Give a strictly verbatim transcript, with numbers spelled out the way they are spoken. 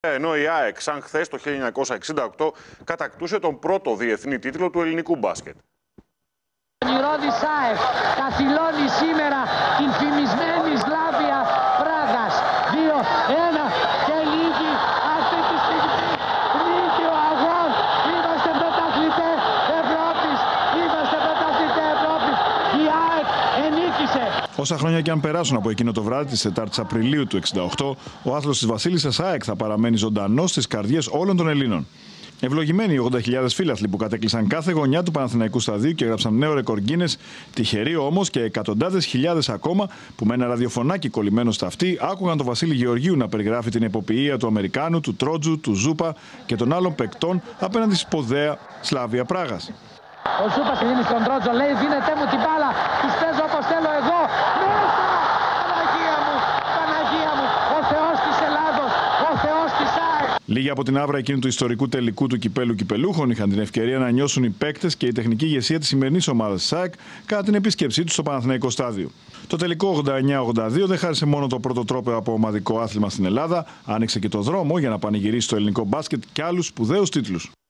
Ενώ η ΑΕΚ, σαν χθες το χίλια εννιακόσια εξήντα οκτώ, κατακτούσε τον πρώτο διεθνή τίτλο του ελληνικού μπάσκετ. Η Ρώδης ΑΕΚ καθυλώνει σήμερα την φημισμένη Σλάβια Πράγας. δύο ένα και λίγη αυτή τη στιγμή. Λίγη ο αγών. Είμαστε πρωταθλητές Ευρώπης. Είμαστε πρωταθλητές Ευρώπης. Η ΑΕΚ ενίκησε. Όσα χρόνια και αν περάσουν από εκείνο το βράδυ της τετάρτης Απριλίου του εξήντα οκτώ, ο άθλος της Βασίλισσας ΑΕΚ θα παραμένει ζωντανός στις καρδιές όλων των Ελλήνων. Ευλογημένοι οι ογδόντα χιλιάδες φίλαθλοι που κατέκλυσαν κάθε γωνιά του Παναθηναϊκού σταδίου και έγραψαν νέο ρεκόρ Γκίνες, τυχεροί όμως και εκατοντάδες χιλιάδες ακόμα που με ένα ραδιοφωνάκι κολλημένο στα αυτή άκουγαν τον Βασίλη Γεωργίου να περιγράφει την εποποιία του Αμερικάνου, του Τρότζου, του Ζούπα και των άλλων παικτών απέναντι στη σπουδαία Σλάβια Πράγας. Ο Ζούπας δίνει στον Τρότζο, λέει δίνετε μου την μπάλα, τους παίζω όπως θέλω εγώ. Μέσα! Παναγία μου, Παναγία μου, ο Θεός της Ελλάδος, ο Θεός της ΑΕΚ. Λίγοι από την άβρα εκείνου του ιστορικού τελικού του κυπέλου κυπελούχων είχαν την ευκαιρία να νιώσουν οι παίκτες και η τεχνική ηγεσία της σημερινής ομάδας της ΑΕΚ κατά την επίσκεψή τους στο Παναθηναϊκό στάδιο. Το τελικό ογδόντα εννιά ογδόντα δύο δεν χάρισε μόνο το πρώτο τρόπαιο από ομαδικό άθλημα στην Ελλάδα, άνοιξε και το δρόμο για να πανηγυρίσει το ελληνικό μπάσκετ και άλλους σπουδαίους τίτλους.